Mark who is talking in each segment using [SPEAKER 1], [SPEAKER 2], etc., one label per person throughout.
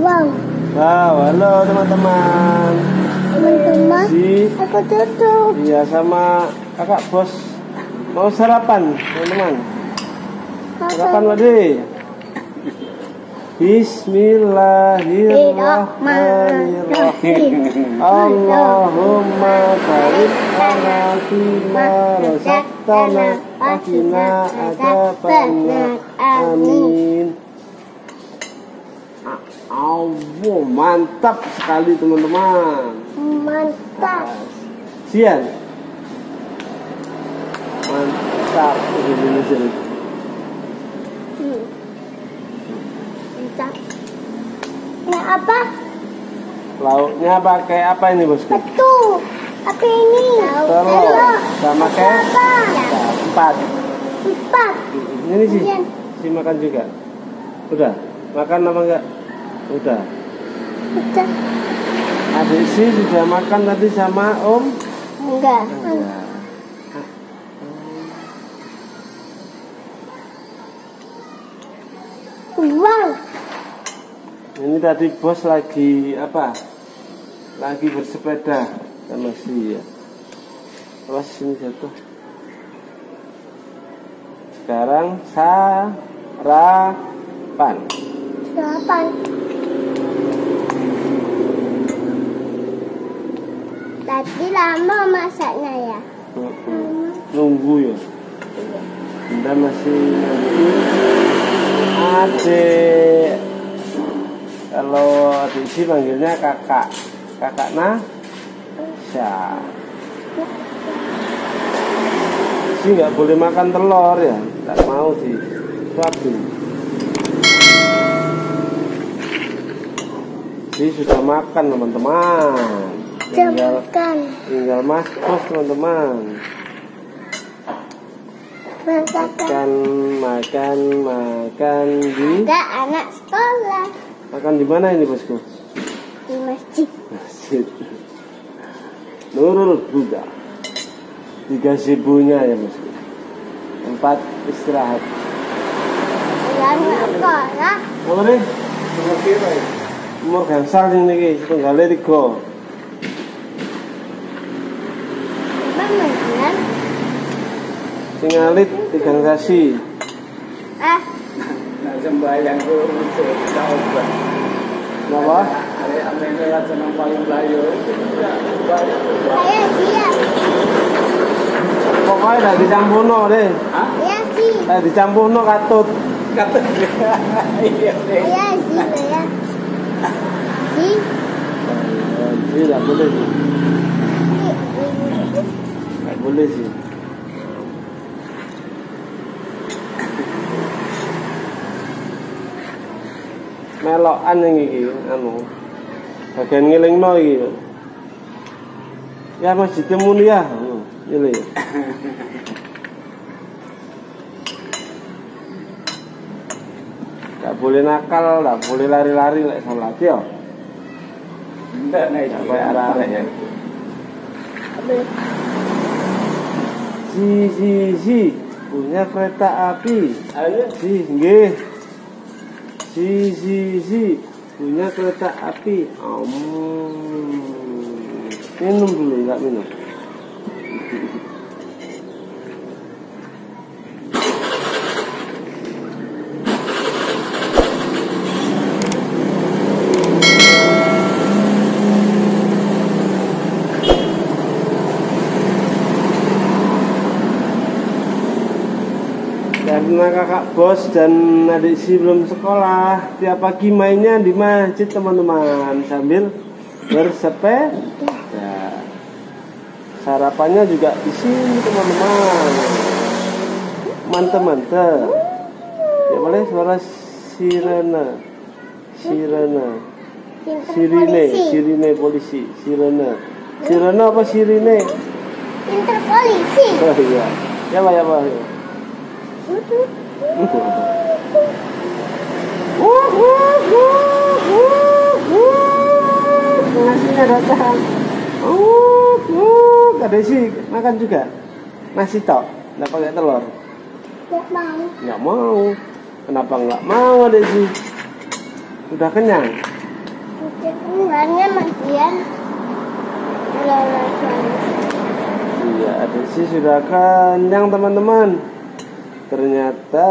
[SPEAKER 1] Wow.
[SPEAKER 2] Wow, halo teman-teman.
[SPEAKER 1] Teman-teman,
[SPEAKER 2] Si
[SPEAKER 1] aku tutup.
[SPEAKER 2] iya sama kakak bos mau sarapan teman-teman. Sarapan Wadi. Bismillahirrahmanirrahim. Allahumma barik lana fima razaqtana wa qina adzabannar. Amin. Oh, mantap sekali teman-teman.
[SPEAKER 1] Mantap.
[SPEAKER 2] Sian. Mantap ini sini.
[SPEAKER 1] Mantap. Nah, apa?
[SPEAKER 2] Lauknya pakai apa ini bosku?
[SPEAKER 1] Betul. Apa ini?
[SPEAKER 2] Telur. Sama kayak empat. Ini sih. Si makan juga. Udah. Makan apa enggak? Udah.
[SPEAKER 1] Udah.
[SPEAKER 2] Adik sih sudah makan tadi sama Om?
[SPEAKER 1] Enggak.
[SPEAKER 2] Enggak.
[SPEAKER 1] Wow.
[SPEAKER 2] Ini tadi bos lagi apa? Lagi bersepeda sama si ya. Terus ini jatuh. Sekarang sarapan.
[SPEAKER 1] Sarapan. Tadi lama masaknya ya?
[SPEAKER 2] Nunggu ya. Kita masih nunggu adik. Kalau adik sih panggilnya kakak. Kakak Nasya. Si nggak boleh makan telur ya. Nggak mau disuapin. Si sudah makan teman-teman. Tinggal mas bos teman-teman. Makan di.
[SPEAKER 1] Ada anak sekolah.
[SPEAKER 2] Makan di mana ini bosku?
[SPEAKER 1] Di masjid.
[SPEAKER 2] Masjid. Nurul Huda. 3.000-nya ya bosku. Tempat istirahat.
[SPEAKER 1] Anak sekolah.
[SPEAKER 2] Apa nih? Umur gangsal sing niki, tunggale 3.
[SPEAKER 1] Bener.
[SPEAKER 2] Sing alit 3 sasi.
[SPEAKER 3] Sembahyang ku coba.
[SPEAKER 2] Napa?
[SPEAKER 3] Ame lewat senang paling blayo.
[SPEAKER 1] Saya siap.
[SPEAKER 2] Pokoknya dah dicampurno deh.
[SPEAKER 1] Iya sih.
[SPEAKER 2] Dah dicampurno katut.
[SPEAKER 3] Kata iya deh.
[SPEAKER 1] Iya sih saya. Si.
[SPEAKER 2] Sih tak boleh sih. Tak boleh sih. Melokan yang iki anu. Bagian ngelingno iki. Ya Masjid Mulia. Ini. Gak boleh nakal, gak boleh lari-lari lek salat ya.
[SPEAKER 3] Enggak naik
[SPEAKER 2] Sampai arah-arah ya. Si punya kereta api.
[SPEAKER 3] Ayo.
[SPEAKER 2] Nggih. Si punya kereta api. Minum dulu, enggak minum. Karena kakak bos dan adik si belum sekolah, tiap pagi mainnya di masjid teman-teman sambil bersepeda. Sarapannya juga di sini teman-teman. Mantap. Ya boleh suara sirene. Sirine polisi. Sirene apa sirine?
[SPEAKER 1] Pinter polisi.
[SPEAKER 2] Oh iya. Ya Pak. Nasinya datang. Ada sih makan juga. Nasi tok, nggak pakai telur.
[SPEAKER 1] Nggak mau.
[SPEAKER 2] Nggak mau. Kenapa nggak mau ada sih? Udah kenyang.
[SPEAKER 1] Soalnya Masian
[SPEAKER 2] Iya, adik sih sudah kenyang teman-teman. Ternyata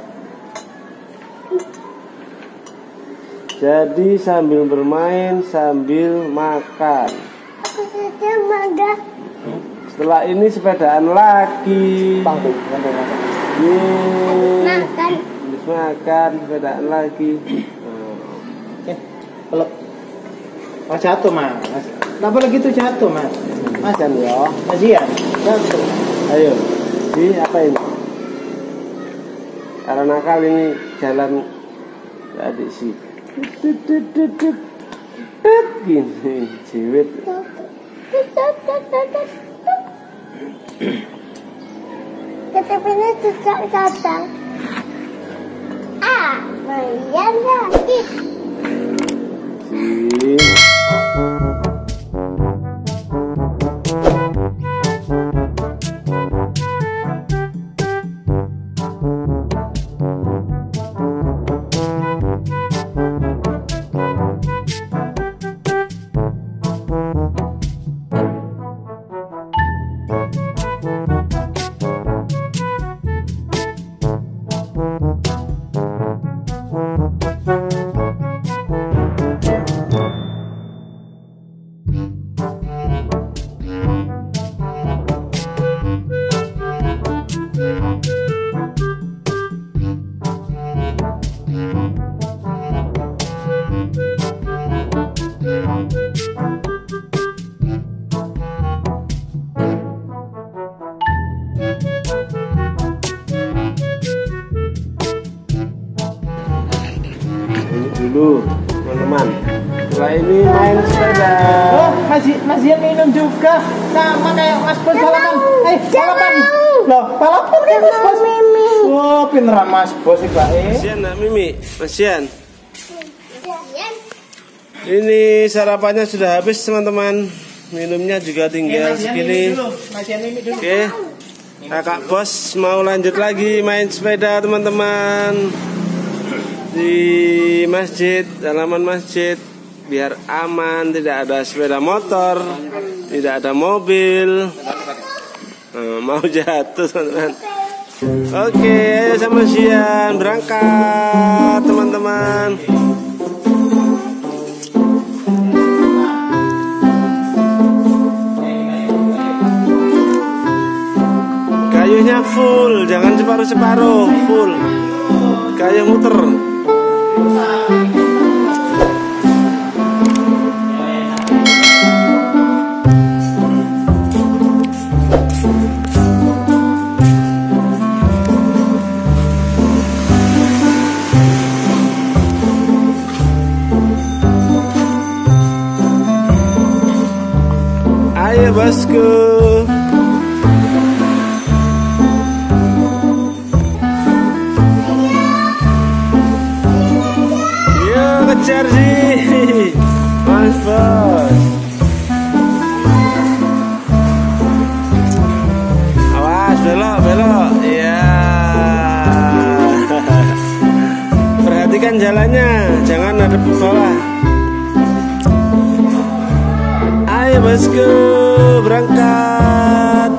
[SPEAKER 2] jadi sambil bermain sambil makan.
[SPEAKER 1] aku sudah makan.
[SPEAKER 2] Setelah ini sepedaan lagi. Yeay.
[SPEAKER 1] Makan.
[SPEAKER 2] Habis makan sepedaan lagi.
[SPEAKER 3] Peluk. Mas jatuh mas. Kenapa lagi tuh jatuh mas? Mas
[SPEAKER 2] Kan ya.
[SPEAKER 3] Mas iya jatuh.
[SPEAKER 2] Ayo. Di apa ini? Karena nakal ini jalan adik sih. Gini jiwit.
[SPEAKER 1] Ketepinnya juga datang. Mayan sakit.
[SPEAKER 2] Sih. Dulu teman-teman, setelah ini main sepeda.
[SPEAKER 3] Oh Mas Ian minum juga sama kayak Mas Bos balapan. Balapan. Loh balapan kan Mas Bos. Oh pinteran Mas Bos sih Pak.
[SPEAKER 2] Masian nak Mimi, Masian. Ini sarapannya sudah habis teman-teman. Minumnya juga tinggal segini. Oke, kakak bos mau lanjut lagi main sepeda teman-teman di masjid, halaman masjid, biar aman, tidak ada sepeda motor, tidak ada mobil. Mau jatuh teman-teman. Oke, ayo sama Sian berangkat teman-teman. Kayunya full, jangan separuh-separuh, full. Kayu muter. Ayo bosku. Kejar sih, Mas Bos. Awas, belok. Ya. Perhatikan jalannya, jangan ada ke bawah. Ayo bosku, berangkat.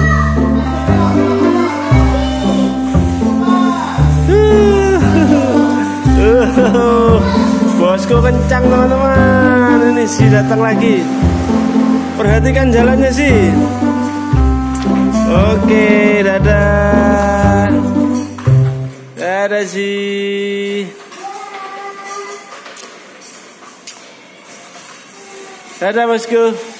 [SPEAKER 2] Bosku kencang teman-teman. Ini sih datang lagi. Perhatikan jalannya sih. Oke, dadah. Dadah sih. Dadah bosku.